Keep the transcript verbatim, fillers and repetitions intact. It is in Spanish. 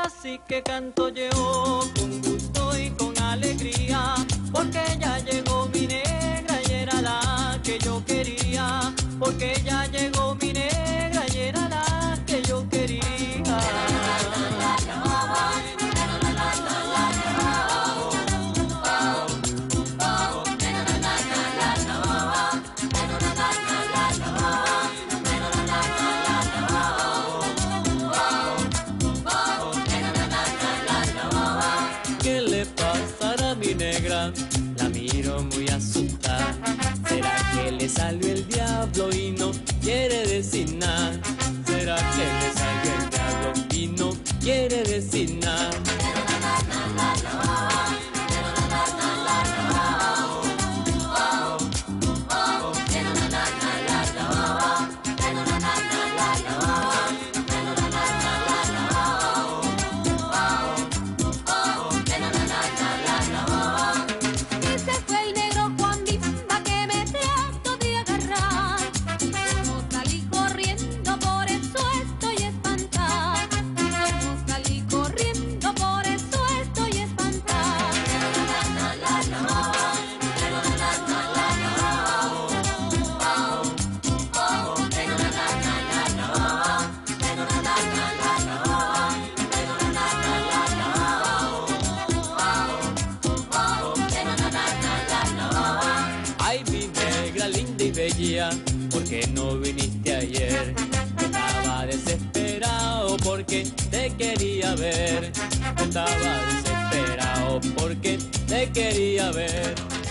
Así que canto yo con gusto y con alegría, porque ya llegó mi negra y era la que yo quería, porque ya llegó mi negra y era la que yo quería. ¿Qué le pasará a mi negra? La miro muy asustada. ¿Será que le salió el diablo y no quiere decir nada? ¿Será que le salió el diablo y no quiere decir nada? Ay, mi negra linda y bella, ¿por qué no viniste ayer? Estaba desesperado porque te quería ver. Estaba desesperado porque te quería ver.